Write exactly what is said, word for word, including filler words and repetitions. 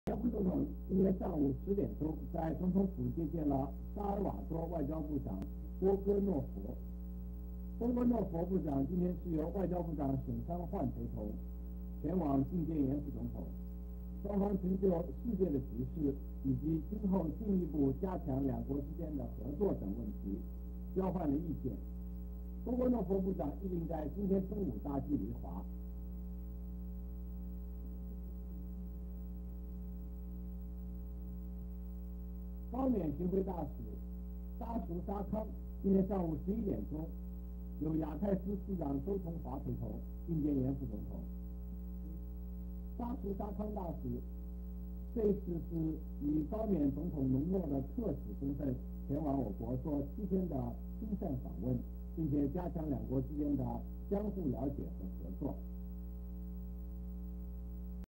副总统今天上午十点钟在总统府接见了萨尔瓦多外交部长波戈诺佛。波戈诺佛部长今天是由外交部长沈昌焕陪同前往觐见严副总统，双方曾就世界的局势以及今后进一步加强两国之间的合作等问题交换了意见。波戈诺佛部长预定在今天中午搭机离华。高缅巡回大使沙图沙康今天上午十一点钟由亚太司司长周崇华陪同觐见严副总统。沙图沙康大使这次是以高缅总统隆诺的特使身份前往我国做七天的亲善访问，并且加强两国之间的相互了解和合作。